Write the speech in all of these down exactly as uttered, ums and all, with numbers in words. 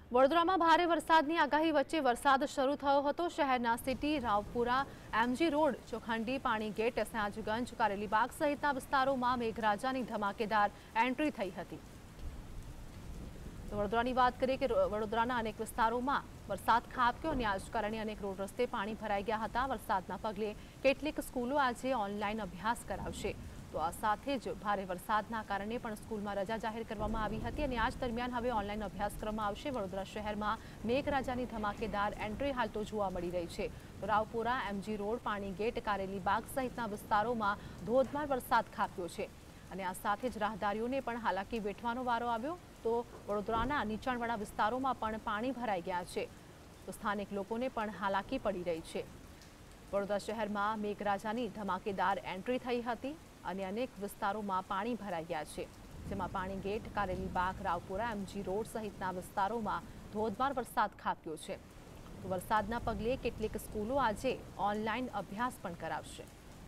વડોદરામાં ભારે વરસાદની આગાહી વચ્ચે વરસાદ શરૂ થયો હતો। શહેરના city, Raopura, MG road, Chokhandi, Pani gate, Sayajiganj, Karelibaug સહિતના વિસ્તારોમાં મેઘરાજાની ધમાકેદાર એન્ટ્રી થઈ હતી। વડોદરાની વાત કરીએ કે વડોદરાના અનેક વિસ્તારોમાં વરસાદ ખાબક્યો અને આ જ કારણે અનેક રોડ રસ્તે પાણી ભરાઈ ગયા હતા। વરસાદના પગલે કેટલીક સ્કૂલો આજે ઓનલાઈન અભ્યાસ કરાવશે। તો આ સાથે જ ભારે વરસાદના કારણે પણ સ્કૂલમાં રજા જાહેર કરવામાં આવી હતી અને આ જ દરમિયાન હવે ઓનલાઈન અભ્યાસક્રમ આવશે। વડોદરા શહેરમાં મેઘરાજાની ધમાકેદાર એન્ટ્રી હાલ તો જોવા મળી રહી છે। તો Raopura, MG road, Pani gate, Karelibaug સહિતના વિસ્તારોમાં ધોધમાર વરસાદ ખાબક્યો છે અને આ સાથે જ રાહદારીઓને પણ હાલાકી વેઠવાનો વારો આવ્યો। તો વડોદરાના નીચાણવાળા વિસ્તારોમાં પણ પાણી ભરાઈ ગયા છે, તો સ્થાનિક લોકોને પણ હાલાકી પડી રહી છે। વડોદરા શહેરમાં મેઘરાજાની ધમાકેદાર એન્ટ્રી થઈ હતી અને અનેક વિસ્તારોમાં પાણી ભરાઈ ગયા છે, જેમાં Pani gate, Karelibaug, Raopura, MG road સહિતના વિસ્તારોમાં ધોધમાર વરસાદ ખાબક્યો છે। તો વરસાદના પગલે કેટલીક સ્કૂલો આજે ઓનલાઈન અભ્યાસ પણ કરાવશે।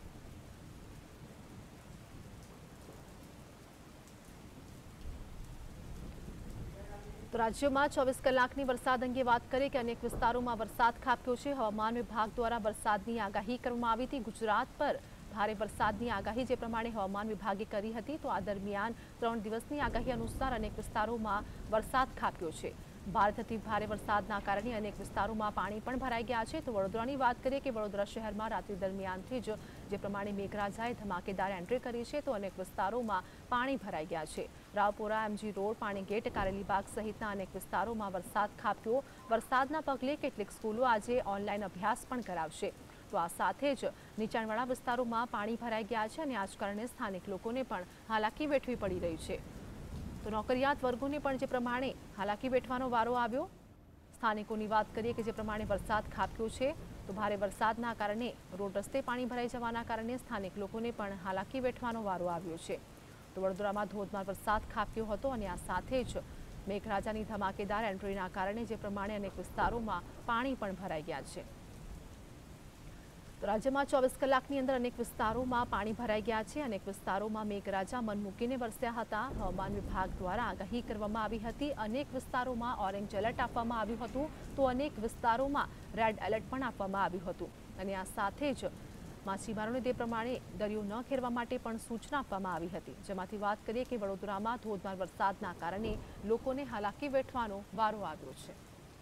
તો રાજ્યમાં ચોવીસ કલાકની વરસાદ અંગે વાત કરીએ કે અનેક વિસ્તારોમાં વરસાદ ખાબક્યો છે। હવામાન વિભાગ દ્વારા વરસાદની આગાહી કરવામાં આવી હતી। ગુજરાત પર ભારે વરસાદની આગાહી જે પ્રમાણે હવામાન વિભાગે કરી હતી, તો આ દરમિયાન ત્રણ દિવસની આગાહી અનુસાર અનેક વિસ્તારોમાં વરસાદ ખાબક્યો છે। ભારેથી ભારે વરસાદના કારણે અનેક વિસ્તારોમાં પાણી પણ ભરાઈ ગયા છે। તો વડોદરાની વાત કરીએ કે વડોદરા શહેરમાં રાત્રિ દરમિયાનથી જ જે પ્રમાણે મેઘરાજાએ ધમાકેદાર એન્ટ્રી કરી છે, તો અનેક વિસ્તારોમાં પાણી ભરાઈ ગયા છે। Raopura, MG road, Pani gate, Karelibaug સહિતના અનેક વિસ્તારોમાં વરસાદ ખાબક્યો। વરસાદના પગલે કેટલીક સ્કૂલો આજે ઓનલાઈન અભ્યાસ પણ કરાવશે। તો આ સાથે જ નીચાણવાળા વિસ્તારોમાં પાણી ભરાઈ ગયા છે અને આ જ કારણે સ્થાનિક લોકોને પણ હાલાકી વેઠવી પડી રહી છે। તો નોકરિયાત વર્ગોને પણ જે પ્રમાણે હાલાકી વેઠવાનો વારો આવ્યો। સ્થાનિકોની વાત કરીએ કે જે પ્રમાણે વરસાદ ખાબક્યો છે, તો ભારે વરસાદના કારણે રોડ રસ્તે પાણી ભરાઈ જવાના કારણે સ્થાનિક લોકોને પણ હાલાકી વેઠવાનો વારો આવ્યો છે। તો વડોદરામાં ધોધમાર વરસાદ ખાબક્યો હતો અને આ સાથે જ મેઘરાજાની ધમાકેદાર એન્ટ્રીના કારણે જે પ્રમાણે અનેક વિસ્તારોમાં પાણી પણ ભરાઈ ગયા છે। તો રાજ્યમાં ચોવીસ કલાકની અંદર અનેક વિસ્તારોમાં પાણી ભરાઈ ગયા છે। અનેક વિસ્તારોમાં મેઘરાજા મન મૂકીને વરસ્યા હતા। હવામાન વિભાગ દ્વારા આગાહી કરવામાં આવી હતી। અનેક વિસ્તારોમાં ઓરેન્જ એલર્ટ આપવામાં આવ્યું હતું, તો અનેક વિસ્તારોમાં રેડ એલર્ટ પણ આપવામાં આવ્યું હતું અને આ સાથે જ માછીમારોને તે પ્રમાણે દરિયો ન ખેડવા માટે પણ સૂચના આપવામાં આવી હતી। જેમાંથી વાત કરીએ કે વડોદરામાં ધોધમાર વરસાદના કારણે લોકોને હાલાકી વેઠવાનો વારો આવ્યો છે।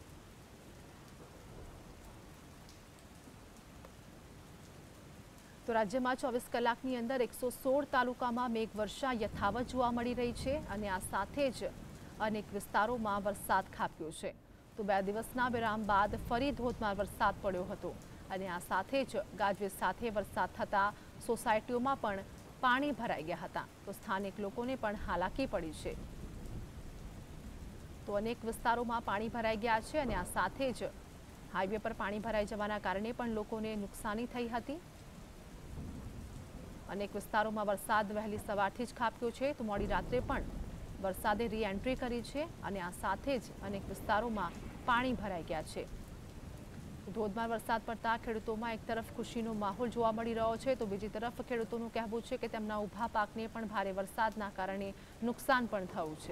તો રાજ્યમાં ચોવીસ કલાકની અંદર એકસો સોળ તાલુકામાં મેઘવર્ષા યથાવત જોવા મળી રહી છે અને આ સાથે જ અનેક વિસ્તારોમાં વરસાદ ખાબક્યો છે। તો બે દિવસના વિરામ બાદ ફરી ધોધમાર વરસાદ પડ્યો હતો અને આ સાથે જ ગાજવીજ સાથે વરસાદ થતાં સોસાયટીઓમાં પણ પાણી ભરાઈ ગયા હતા। તો સ્થાનિક લોકોને પણ હાલાકી પડી છે। તો અનેક વિસ્તારોમાં પાણી ભરાઈ ગયા છે અને આ સાથે જ હાઈવે પર પાણી ભરાઈ જવાના કારણે પણ લોકોને નુકસાની થઈ હતી। અનેક વિસ્તારોમાં વરસાદ વહેલી સવારથી જ ખાબક્યો છે, તો મોડી રાત્રે પણ વરસાદે રી એન્ટ્રી કરી છે અને આ સાથે જ અનેક વિસ્તારોમાં પાણી ભરાઈ ગયા છે। ધોધમાર વરસાદ પડતા ખેડૂતોમાં એક તરફ ખુશીનો માહોલ જોવા મળી રહ્યો છે, તો બીજી તરફ ખેડૂતોનું કહેવું છે કે તેમના ઊભા પાકને પણ ભારે વરસાદના કારણે નુકસાન પણ થયું છે।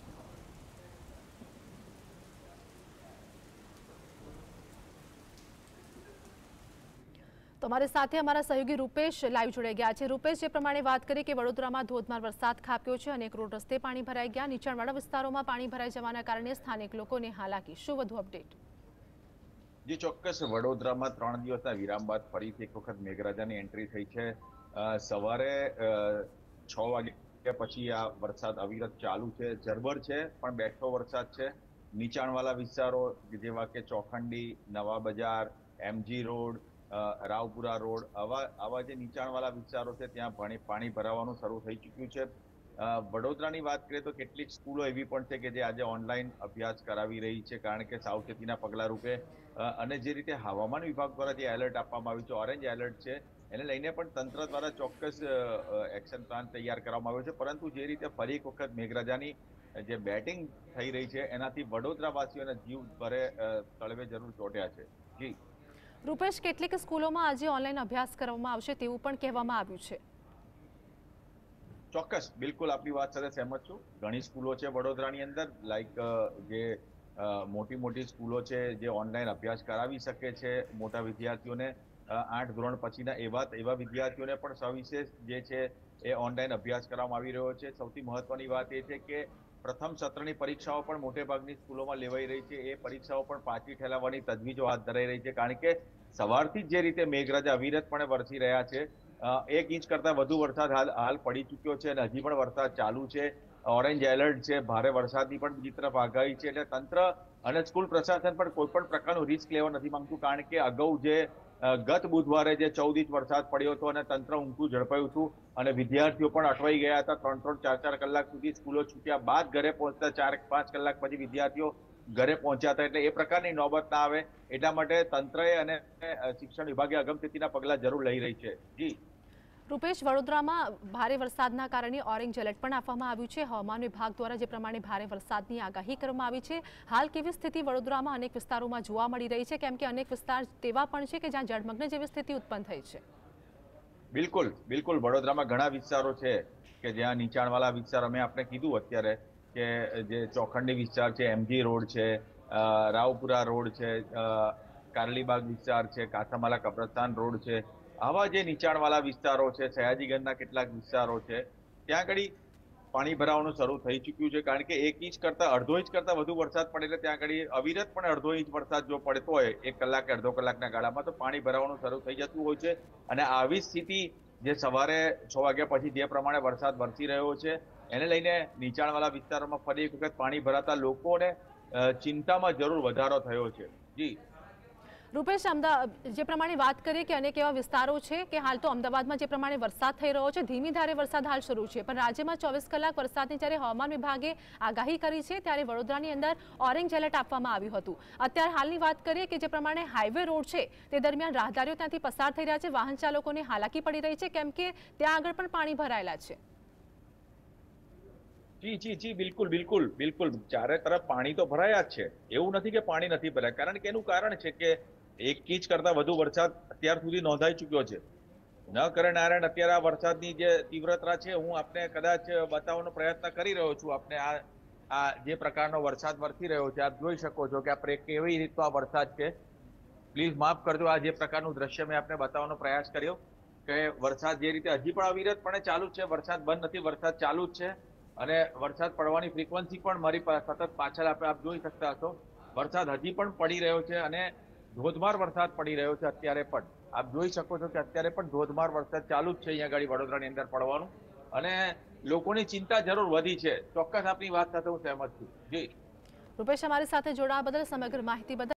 તો અમારી સાથે અમારા સહયોગી રૂપેશ લાઈવ જોડાઈ ગયા છે। રૂપેશ, જે પ્રમાણે વાત કરી કે વડોદરામાં ધોધમાર વરસાદ ખાબક્યો છે, અનેક રોડ રસ્તે પાણી ભરાઈ ગયા, નીચાણવાળા વિસ્તારોમાં પાણી ભરાઈ જવાના કારણે સ્થાનિક લોકોને હાલાકી, શું વધુ અપડેટ? જી ચોક્કસ, વડોદરામાં ત્રણ દિવસના વિરામ બાદ ફરીથી એક વખત મેઘરાજાની એન્ટ્રી થઈ છે। સવારે છ વાગ્યા પછી આ વરસાદ અવિરત ચાલુ છે, ઝરમર છે પણ બેઠો વરસાદ છે। નીચાણવાળા વિસ્તારો જેવા કે ચોખંડી, નવા બજાર, એમજી રોડ, રાવપુરા રોડ, આવા આવા જે નીચાણવાળા વિસ્તારો છે ત્યાં પાણી પાણી ભરાવાનું શરૂ થઈ ચૂક્યું છે। વડોદરાની વાત કરીએ તો કેટલીક સ્કૂલો એવી પણ છે કે જે આજે ઓનલાઈન અભ્યાસ કરાવી રહી છે, કારણ કે સાવચેતીના પગલા રૂપે અને જે રીતે હવામાન વિભાગ દ્વારા જે એલર્ટ આપવામાં આવ્યું છે, ઓરેન્જ એલર્ટ છે, એને લઈને પણ તંત્ર દ્વારા ચોક્કસ એક્શન પ્લાન તૈયાર કરવામાં આવ્યો છે। પરંતુ જે રીતે ફરી એક વખત મેઘરાજાની જે બેટિંગ થઈ રહી છે એનાથી વડોદરાવાસીઓના જીવ ભરે તળવે જરૂર ચોટ્યા છે। જી રૂપેશ, કેટલીક સ્કૂલોમાં આજે ઓનલાઈન અભ્યાસ કરવામાં આવશે તેવું પણ કહેવામાં આવ્યું છે। ચોક્કસ, બિલકુલ આપની વાત સાથે સહેમત છું। ઘણી સ્કૂલો છે વડોદરાની અંદર, લાઈક જે મોટી મોટી સ્કૂલો છે જે ઓનલાઈન અભ્યાસ કરાવી શકે છે મોટા વિદ્યાર્થીઓને, આઠ ધોરણ પછીના એવા એવા વિદ્યાર્થીઓને પણ સવિશેષ જે છે એ ઓનલાઈન અભ્યાસ કરવામાં આવી રહ્યો છે. સૌથી મહત્વની વાત એ છે કે પ્રથમ સત્રની પરીક્ષાઓ પણ મોટે ભાગની સ્કૂલોમાં લેવાઈ રહી છે. એ પરીક્ષાઓ પણ પાછી ઠેલાવવાની તજવીજો હાથ ધરાઈ રહી છે, કારણ કે સવારથી જે રીતે મેઘરાજા અવિરતપણે વરસી રહ્યા છે, એક ઇંચ કરતા વધુ વરસાદ હાલ હાલ પડી ચૂક્યો છે અને હજી પણ વરસાદ ચાલુ છે. ઓરેન્જ એલર્ટ છે, ભારે વરસાદની પણ બીજી તરફ આગાહી છે. એટલે તંત્ર અને સ્કૂલ પ્રશાસન પણ કોઈ પણ પ્રકારનું રિસ્ક લેવા નથી માંગતું, કારણ કે અગાઉ જે ગત બુધવારે જે ચૌદ ઇંચ વરસાદ પડ્યો હતો અને તંત્ર ઊંઘતું ઝડપાયું હતું અને વિદ્યાર્થીઓ પણ અટવાઈ ગયા હતા. ત્રણ ત્રણ ચાર ચાર કલાક સુધી સ્કૂલો છૂટ્યા બાદ ઘરે પહોંચતા ચાર પાંચ કલાક પછી વિદ્યાર્થીઓ ઘરે પહોંચ્યા હતા. એટલે એ પ્રકારની નોબત ના આવે એટલા માટે તંત્રએ અને શિક્ષણ વિભાગે અગમચેતીના પગલા જરૂર લઈ રહી છે. જી રૂપેશ, વડોદરામાં ભારે વરસાદના કારણે ઓરેન્જ એલર્ટ પણ આપવામાં આવ્યું છે. હવામાન વિભાગ દ્વારા જે પ્રમાણે ભારે વરસાદની આગાહી કરવામાં આવી છે, હાલ કેવી સ્થિતિ વડોદરામાં અનેક વિસ્તારોમાં જોવા મળી રહી છે, કેમ કે અનેક વિસ્તાર તેવા પણ છે કે જ્યાં જળમગ્ન જેવી સ્થિતિ ઉત્પન્ન થઈ છે? બિલકુલ બિલકુલ વડોદરામાં ઘણા વિસ્તારો છે કે જ્યાં નીચાણવાળા વિસ્તારો, મેં આપણે કીધું અત્યારે કે જે ચોખંડી વિસ્તાર છે, એમજી રોડ છે, રાવપુરા રોડ છે, કારલીબાગ વિસ્તાર છે, કાથામાલા કબ્રસ્તાન રોડ છે, આવા જે નીચાણવાળા વિસ્તારો છે, સયાજીગંજના કેટલાક વિસ્તારો છે, ત્યાં આગળ પાણી ભરાવાનું શરૂ થઈ ચૂક્યું છે. કારણ કે એક ઇંચ કરતા અડધો ઇંચ કરતા વધુ વરસાદ પડે એટલે ત્યાં આગળ અવિરત પણ અડધો ઇંચ વરસાદ જો પડતો હોય એક કલાક કે અડધો કલાકના ગાળામાં, તો પાણી ભરાવાનું શરૂ થઈ જતું હોય છે. અને આવી સ્થિતિ જે સવારે છ વાગ્યા પછી જે પ્રમાણે વરસાદ વરસી રહ્યો છે, એને લઈને નીચાણવાળા વિસ્તારોમાં ફરી એક વખત પાણી ભરાતા લોકોને ચિંતામાં જરૂર વધારો થયો છે. જી રૂપેશ, અમદાવાદ જે પ્રમાણે વાત કરીએ કે અનેક એવા વિસ્તારો છે કે હાલ તો અમદાવાદમાં જે પ્રમાણે વરસાદ થઈ રહ્યો છે, ધીમી ધારે વરસાદ હાલ શરૂ છે, પણ રાજ્યમાં ચોવીસ કલાક વરસાદની જ્યારે હવામાન વિભાગે આગાહી કરી છે ત્યારે વડોદરાની અંદર ઓરેન્જ એલર્ટ આપવામાં આવ્યું હતું. અત્યારે હાલની વાત કરીએ કે જે પ્રમાણે હાઈવે રોડ છે તે દરમિયાન રાહદારીઓ ત્યાંથી પસાર થઈ રહ્યા છે, વાહન ચાલકોને હાલાકી પડી રહી છે, કેમ કે ત્યાં આગળ પણ પાણી ભરાયેલા છે. જી જી જી બિલકુલ બિલકુલ બિલકુલ ચારે તરફ પાણી તો ભરાયા જ છે. એવું નથી કે પાણી નથી ભરાયા, કારણ કે એનું કારણ છે કે એક ઇંચ કરતા વધુ વરસાદ અત્યાર સુધી નોંધાઈ ચુક્યો છે. ન કરે નારાયણ અત્યારે આ વરસાદની જે તીવ્રતા છે, હું આપને કદાચ બતાવવાનો પ્રયત્ન કરી રહ્યો છું. આપને આ આ જે પ્રકારનો વરસાદ વરસી રહ્યો છે, આપ જોઈ શકો છો કે આ કેવી રીતનો આ વરસાદ છે. પ્લીઝ માફ કરજો, આ જે પ્રકારનું દ્રશ્ય મેં આપને બતાવવાનો પ્રયાસ કર્યો કે વરસાદ જે રીતે હજી પણ અવિરતપણે ચાલુ જ છે, વરસાદ બંધ નથી, વરસાદ ચાલુ જ છે. અને વરસાદ પડવાની ફ્રીક્વન્સી પણ મારી સતત પાછળ આપણે આપ જોઈ શકતા હશો. વરસાદ હજી પણ પડી રહ્યો છે અને ધોધમાર વરસાદ પડી રહ્યો છે. અત્યારે પણ આપ જોઈ શકો છો કે અત્યારે પણ ધોધમાર વરસાદ ચાલુ જ છે અહીંયા ગાડી વડોદરાની અંદર પડવાનું, અને લોકોની ચિંતા જરૂર વધી છે. ચોક્કસ આપની વાત સાથે હું સહેમત છું. જી રૂપેશ, અમારી સાથે જોડાવા બદલ, સમગ્ર માહિતી બદલ